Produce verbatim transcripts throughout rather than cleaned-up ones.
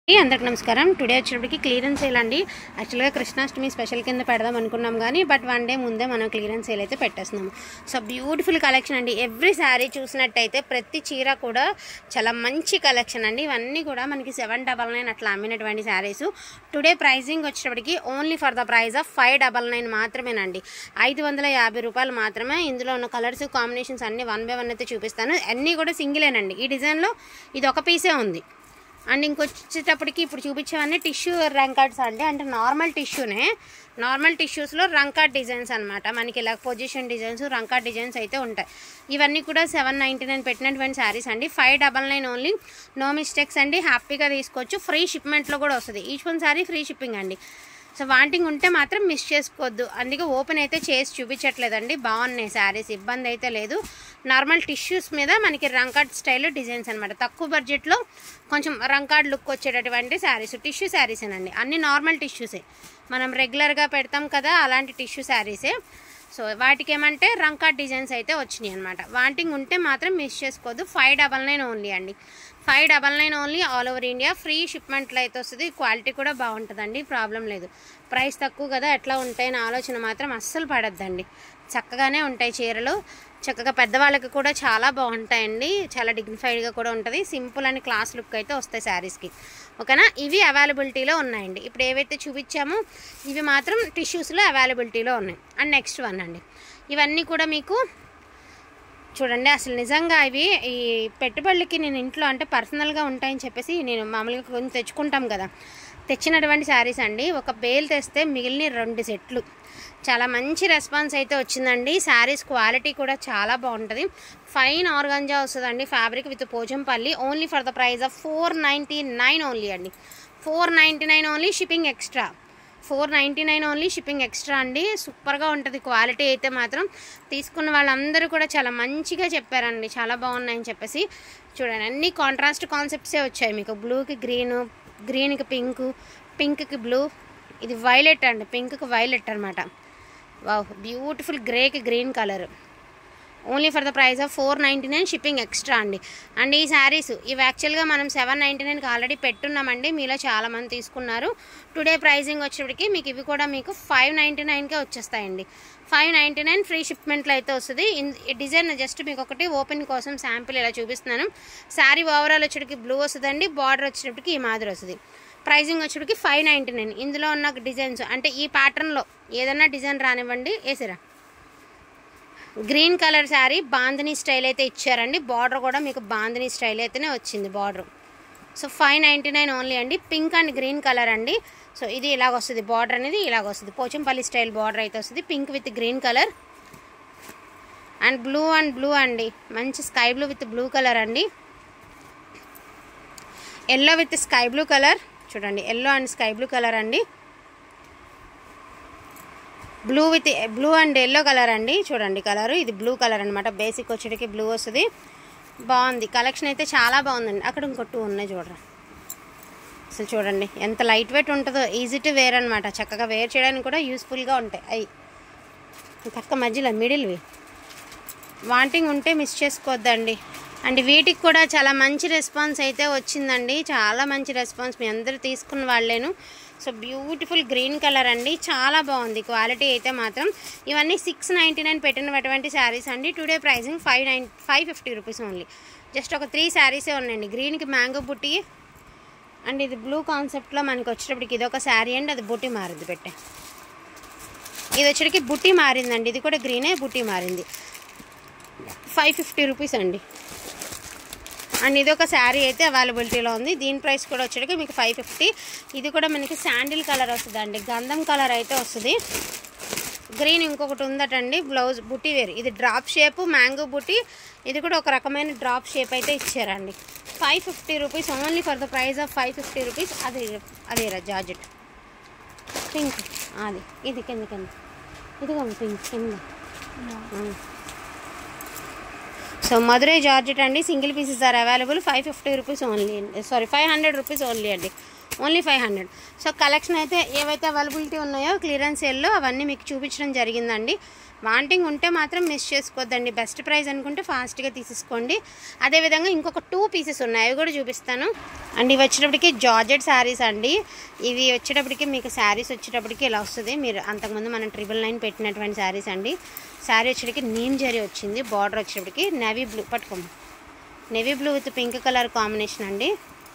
అందరికి నమస్కారం. టుడే వచ్చేటప్పటికి క్లియరెన్స్ సేల్ అండి. యాక్చువల్గా కృష్ణాష్టమి స్పెషల్ కింద పెడదాం అనుకున్నాం కానీ బట్ వన్ డే ముందే మనం క్లియరెన్స్ సేల్ అయితే పెట్టేస్తున్నాము. సో బ్యూటిఫుల్ కలెక్షన్ అండి. ఎవ్రీ శారీ చూసినట్టయితే ప్రతి చీర కూడా చాలా మంచి కలెక్షన్ అండి. ఇవన్నీ కూడా మనకి సెవెన్ డబల్ నైన్ అట్లా అమ్మినటువంటి శారీస్. టుడే ప్రైజింగ్ వచ్చేటప్పటికి only for the price of five double nine మాత్రమేనండి. ఐదు వందల యాభై రూపాయలు మాత్రమే. ఇందులో ఉన్న కలర్స్ కాంబినేషన్స్ అన్ని వన్ బై వన్ అయితే చూపిస్తాను. అన్నీ కూడా సింగిలేనండి. ఈ డిజైన్లో ఇది ఒక పీసే ఉంది. అండ్ ఇంకొచ్చేటప్పటికి ఇప్పుడు చూపించేవన్నీ టిష్యూ రంకార్డ్స్ అండి. అంటే నార్మల్ టిష్యూనే, నార్మల్ టిష్యూస్లో రంకార్డ్ డిజైన్స్ అనమాట. మనకి ఇలా పొజిషన్ డిజైన్స్, రంకార్డ్ డిజైన్స్ అయితే ఉంటాయి. ఇవన్నీ కూడా సెవెన్ నైంటీ నైన్ పెట్టినటువంటి శారీస్ అండి. Five double nine only. No mistakes అండి. హ్యాపీగా తీసుకోవచ్చు. ఫ్రీ షిప్మెంట్లో కూడా వస్తుంది. Each one saree free shipping అండి. సో వాంటింగ్ ఉంటే మాత్రం మిస్ చేసుకోవద్దు. అందుకే ఓపెన్ అయితే చేసి చూపించట్లేదండి. బాగున్నాయి శారీస్, ఇబ్బంది అయితే లేదు. నార్మల్ టిష్యూస్ మీద మనకి రంకార్డ్ స్టైల్ డిజైన్స్ అనమాట. తక్కువ బడ్జెట్లో కొంచెం రంకార్డ్ లుక్ వచ్చేటటువంటి శారీస్, టిష్యూ శారీసేనండి. అన్ని నార్మల్ టిష్యూసే, మనం రెగ్యులర్గా పెడతాం కదా అలాంటి టిష్యూ శారీసే. సో వాటికి ఏమంటే రంకార్డ్ డిజైన్స్ అయితే వచ్చినాయి అనమాట. వాంటింగ్ ఉంటే మాత్రం మిస్ చేసుకోవద్దు. ఫైవ్ డబల్ నైన్ ఓన్లీ అండి. Five double nine only. All over India free షిప్మెంట్లో అయితే వస్తుంది. క్వాలిటీ కూడా బాగుంటుందండి, ప్రాబ్లం లేదు. ప్రైస్ తక్కువ కదా ఎట్లా ఉంటాయని ఆలోచన మాత్రం అస్సలు పడద్దండి. చక్కగానే ఉంటాయి చీరలు. చక్కగా పెద్దవాళ్ళకి కూడా చాలా బాగుంటాయండి. చాలా డిగ్నిఫైడ్గా కూడా ఉంటుంది. సింపుల్ అండ్ క్లాస్ లుక్ అయితే వస్తాయి శారీస్కి. ఓకేనా. ఇవి అవైలబిలిటీలో ఉన్నాయండి. ఇప్పుడు ఏవైతే చూపించామో ఇవి మాత్రం టిష్యూస్లో అవైలబిలిటీలో ఉన్నాయి. అండ్ నెక్స్ట్ వన్ అండి. ఇవన్నీ కూడా మీకు చూడండి. అసలు నిజంగా ఇవి ఈ పెట్టుబడులకి నేను ఇంట్లో అంటే పర్సనల్గా ఉంటాయని చెప్పేసి నేను మామూలుగా కొంచెం తెచ్చుకుంటాం కదా, తెచ్చినటువంటి శారీస్ అండి. ఒక బేల్ తెస్తే మిగిలిన రెండు సెట్లు. చాలా మంచి రెస్పాన్స్ అయితే వచ్చిందండి. శారీస్ క్వాలిటీ కూడా చాలా బాగుంటుంది. ఫైన్ ఆర్గంజా వస్తుందండి. Fabric with Pochampally. Only for the price of four ninety nine only అండి. Four ninety nine only. Shipping extra. Four ninety nine only. Shipping extra అండి. సూపర్గా ఉంటుంది క్వాలిటీ అయితే మాత్రం. తీసుకున్న వాళ్ళందరూ కూడా చాలా మంచిగా చెప్పారండి, చాలా బాగున్నాయని చెప్పేసి. చూడండి, అన్ని కాంట్రాస్ట్ కాన్సెప్ట్సే వచ్చాయి మీకు. బ్లూకి గ్రీను, గ్రీన్కి పింకు, పింక్కి బ్లూ, ఇది వైలెట్ అండి. పింక్కి వైలెట్ అనమాట. వావ్, బ్యూటిఫుల్ గ్రేకి green colour. Only for the price of four ninety nine. Shipping extra అండి. అండ్ ఈ శారీస్ ఇవి యాక్చువల్గా మనం సెవెన్ నైంటీ నైన్కి ఆల్రెడీ పెట్టున్నామండి. మీలో చాలామంది తీసుకున్నారు. టుడే ప్రైజింగ్ వచ్చేటికి మీకు ఇవి కూడా మీకు ఫైవ్ నైంటీ నైన్కే వచ్చేస్తాయండి. ఫైవ్ నైంటీ నైన్ ఫ్రీ షిప్మెంట్లో అయితే వస్తుంది. ఈ డిజైన్ జస్ట్ మీకు ఒకటి ఓపెన్ కోసం శాంపిల్ ఇలా చూపిస్తున్నాను. శారీ ఓవరాల్ వచ్చేటికి బ్లూ వస్తుందండి. బార్డర్ వచ్చేటప్పటికి ఈ మాదిరి వస్తుంది. ప్రైజింగ్ వచ్చేటికి ఫైవ్ నైంటీ నైన్. ఇందులో ఉన్న డిజైన్స్ అంటే ఈ ప్యాటర్న్లో ఏదైనా డిజైన్ రానివ్వండి. వేసిరా green colour sari bandhani style అయితే ఇచ్చారండి. బార్డర్ కూడా మీకు బాందినీ స్టైల్ అయితేనే వచ్చింది border. So five ninety nine only అండి. పింక్ అండ్ గ్రీన్ కలర్ అండి. సో ఇది ఇలాగ వస్తుంది. బార్డర్ అనేది ఇలాగ వస్తుంది. పోచంపల్లి స్టైల్ బార్డర్ అయితే వస్తుంది. Pink with green colour and blue and blue అండి. మంచి sky blue with blue colour అండి. Yellow with sky blue colour. చూడండి, yellow and sky blue colour అండి. Blue with blue and yellow colour అండి. చూడండి colour, ఇది బ్లూ కలర్ అనమాట. Basic వచ్చేటికి బ్లూ వస్తుంది. బాగుంది కలెక్షన్ అయితే, చాలా బాగుందండి. అక్కడ ఇంకో టూ ఉన్నాయి చూడరా. అసలు చూడండి ఎంత లైట్ వెయిట్ ఉంటుందో. ఈజీ టు వేర్ అనమాట. చక్కగా వేర్ చేయడానికి కూడా యూస్ఫుల్గా ఉంటాయి. అవి పక్క మధ్యలో మిడిల్వి. వాంటింగ్ ఉంటే మిస్ చేసుకోవద్దండి. అండ్ వీటికి కూడా చాలా మంచి రెస్పాన్స్ అయితే వచ్చిందండి. చాలా మంచి రెస్పాన్స్ మీ అందరూ తీసుకున్న వాళ్ళేను. సో బ్యూటిఫుల్ గ్రీన్ కలర్ అండి. చాలా బాగుంది క్వాలిటీ అయితే మాత్రం. ఇవన్నీ సిక్స్ నైంటీ నైన్ పెట్టినటువంటి శారీస్ అండి. Today pricing five nine five fifty rupees only. Just ఒక త్రీ శారీసే ఉన్నాయండి. గ్రీన్కి మ్యాంగో బుట్టి అండ్ ఇది బ్లూ కాన్సెప్ట్లో మనకి వచ్చేటప్పటికి ఇది ఒక శారీ అండి. అది బుట్టి మారింది పెట్టే. ఇది వచ్చేటికి బుట్టి మారిందండి. ఇది కూడా గ్రీనే, బుట్టి మారింది. ఫైవ్ ఫిఫ్టీ రూపీస్ అండి. అండ్ ఇది ఒక శారీ అయితే అవైలబిలిటీలో ఉంది. దీని ప్రైస్ కూడా వచ్చేటికి మీకు ఫైవ్ ఫిఫ్టీ. ఇది కూడా మనకి శాండిల్ కలర్ వస్తుంది అండి. గంధం కలర్ అయితే వస్తుంది. గ్రీన్ ఇంకొకటి ఉందటండి. బ్లౌజ్ బుట్టి వేరు. ఇది డ్రాప్ షేపు మ్యాంగో బుట్టి. ఇది కూడా ఒక రకమైన డ్రాప్ షేప్ అయితే ఇచ్చారండి. Five fifty rupees only for the price of five fifty rupees. అది అదేరా జార్జెట్ పింక్. అది ఇది కింద కింద ఇదిగో పింక్ కింద. సో మధురై జార్జెట్ అండి. Single pieces are available. Five fifty rupees only. Sorry five hundred rupees only అండి. Only five hundred. So collection అయితే ఏవైతే అవైలబిలిటీ ఉన్నాయో క్లియరెన్స్ సేల్లో అవన్నీ మీకు చూపించడం జరిగిందండి. వాంటింగ్ ఉంటే మాత్రం మిస్ చేసుకోవద్దండి. బెస్ట్ ప్రైస్ అనుకుంటే ఫాస్ట్గా తీసేసుకోండి. అదేవిధంగా ఇంకొక టూ పీసెస్ ఉన్నాయి, అవి కూడా చూపిస్తాను అండ్ ఇవి వచ్చేటప్పటికి జార్జెట్ శారీస్ అండి. ఇవి వచ్చేటప్పటికి మీకు శారీస్ వచ్చేటప్పటికి ఇలా వస్తుంది. మీరు అంతకుముందు మనం ట్రిపుల్ నైన్ పెట్టినటువంటి శారీస్ అండి. శారీ వచ్చేటప్పటికి నీమ్ జరీ వచ్చింది, బార్డర్ వచ్చేటప్పటికి నేవీ బ్లూ, పట్టుకోండి, navy blue with pink colour combination అండి.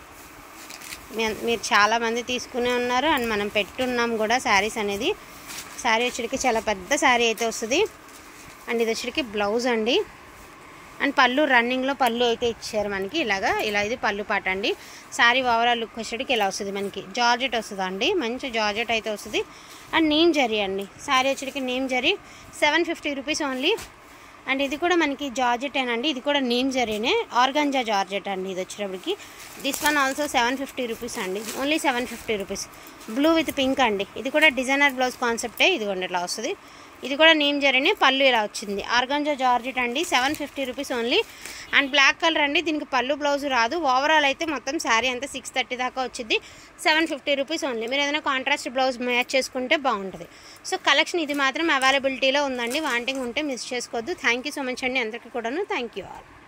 మీరు చాలామంది తీసుకునే ఉన్నారు అండ్ మనం పెట్టున్నాం కూడా శారీస్ అనేది. శారీ వచ్చేటికి చాలా పెద్ద శారీ అయితే వస్తుంది అండ్ ఇది వచ్చేటికి బ్లౌజ్ అండి. అండ్ పళ్ళు రన్నింగ్లో పళ్ళు అయితే ఇచ్చారు మనకి ఇలాగా, ఇలా ఇది పళ్ళు పాట అండి. శారీ ఓవరాల్ లుక్ వచ్చేటికి ఇలా వస్తుంది మనకి. జార్జెట్ వస్తుంది అండి, మంచి జార్జెట్ అయితే వస్తుంది అండ్ నీమ్ జరీ అండి. శారీ వచ్చేటికి neem zari seven fifty rupees only. And ఇది కూడా మనకి జార్జెటేనండి, ఇది కూడా నీమ్ జరీనే, ఆర్గాంజా జార్జెట్ అండి. ఇది వచ్చేటప్పటికి this one also seven fifty rupees అండి, only seven fifty rupees. Blue with pink అండి. ఇది కూడా డిజైనర్ బ్లౌజ్ కాన్సెప్టే, ఇదిగోండి ఇట్లా వస్తుంది. ఇది కూడా నీమ్ జరీనే, పళ్ళు ఇలా వచ్చింది. ఆర్గాంజా జార్జెట్ అండి, seven fifty rupees only. And black colour అండి, దీనికి పళ్ళు బ్లౌజ్ రాదు. ఓవరాల్ అయితే మొత్తం శారీ అంతా సిక్స్ థర్టీ దాకా వచ్చింది, సెవెన్ ఫిఫ్టీ రూపీస్ ఓన్లీ. మీరు ఏదైనా కాంట్రాస్ట్ బ్లౌజ్ మ్యాచ్ చేసుకుంటే బాగుంటుంది. సో కలెక్షన్ ఇది మాత్రం అవైలబిలిటీలో ఉందండి, వాంటింగ్ ఉంటే మిస్ చేసుకోవద్దు. థ్యాంక్ యూ సో మచ్ అండి అందరికీ కూడాను. Thank you all.